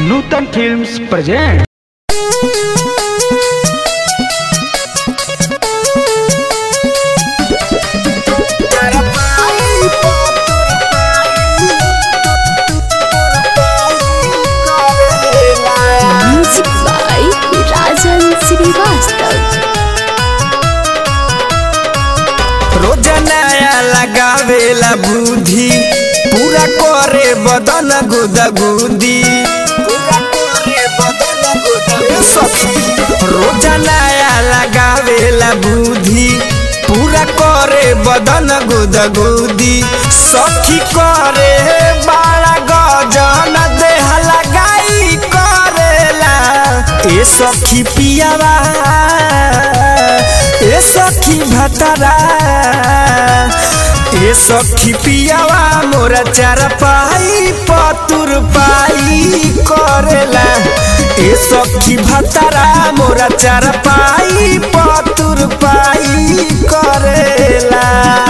Nutan films present. Music by Rajan Shrivastava. रोज नया लगावेला बुद्धि पूरा करे बदन गुदगुदी। रोज नया लगावेला बुद्धि पूरा करे बदन गुदगुदी। सखी करे बाला गजन देह लगाई करेला। ए सखी पियावा ए सखी भतरा ए सखी पियावा मोरा चार पाई पतुर पाई करेला। ए सखी भतरा मोरा चार पाई पतुर पाई करेला।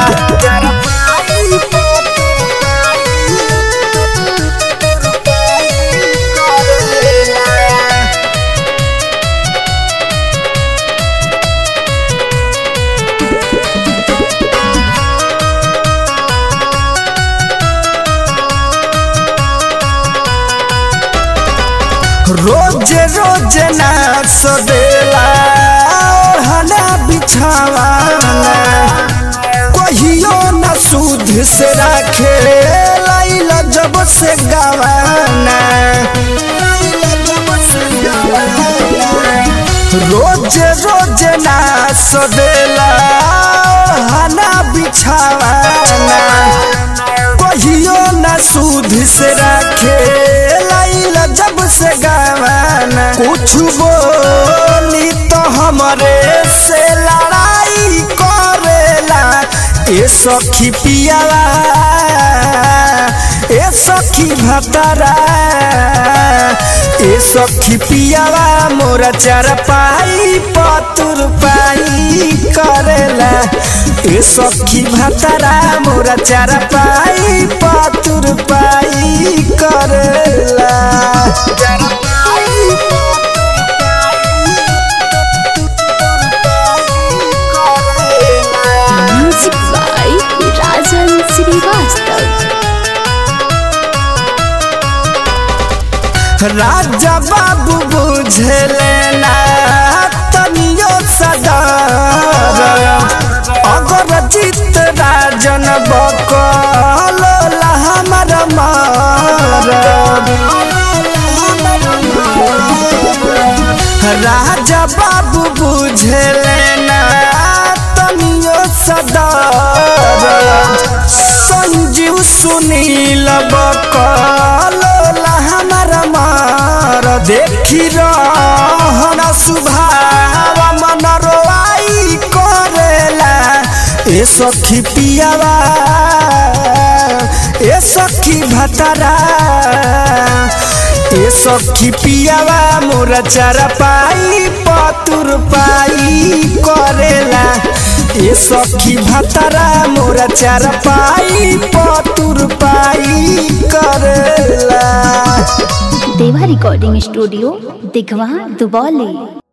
रोज रोज ना सदेला ओढ़ना बिछावाना। कहियो न सूद से रखे लाइला जब से गवाना। रोज रोज ना सदेला ओढ़ना बिछावाना। कहियो न सूद से रखे लाइला जब से गवाना। कुछ बोली तो हमरे से लड़ाई करेला। ए सखी पियावा ए सखी भतरा ए सखी पियावा मोरा चार पाई पतुर पाई करेला। ए सखी भतरा मोरा चार पाई पतुर पाई करेला। Music by Rajan Shrivastava. राजा बाबू बुझले ना तनियो सदर। अगर जीत राजन बकल हमर मार। राजा बाबू बुझले ना तनियो सदर। संजीव सुनील बकल हमर मार। देखी रहन सुभाव मन रोआई करेला। ए सखी पियावा ए सखी भतरा ए सखी पियावा मोरा चार पाई पतुर पाई करेला। ए सखी भतरा मोरा चार पाई पतुर पाई करेला। देवा रिकॉर्डिंग स्टूडियो दिघवा दुबौली।